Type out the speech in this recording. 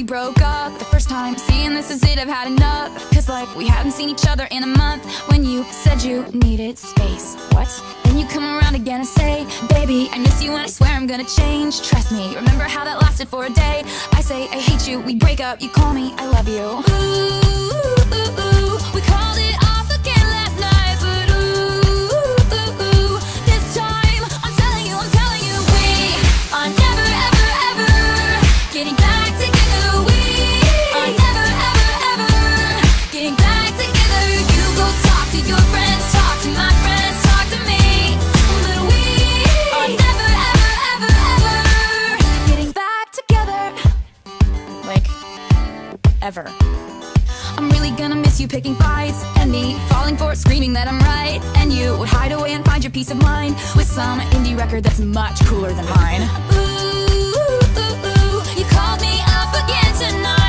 broke up. The first time seeing this is it, I've had enough. Cause like we hadn't seen each other in a month. When you said you needed space, what? Then you come around again and say, baby, I miss you and I swear I'm gonna change. Trust me, remember how that lasted for a day? I say I hate you, we break up, you call me I love you. Ooh, we called it off again last night, but ooh, this time I'm telling you, we are never ever ever getting back together. We are never ever ever getting back together. You go talk to your friends, talk to my friends, talk to me, but we are never ever ever ever getting back together. Like, ever. I'm really gonna miss you picking fights, and me falling for it, screaming that I'm right. And you would hide away and find your peace of mind with some indie record that's much cooler than mine. Ooh, you called me up again tonight.